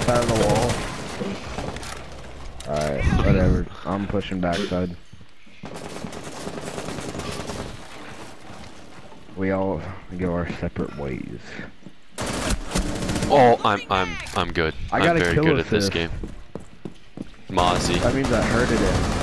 side of the wall. Alright, whatever. I'm pushing backside. We all go our separate ways. Oh, I'm good. I got I'm very good at this game. Mozzie. That means I hurted it.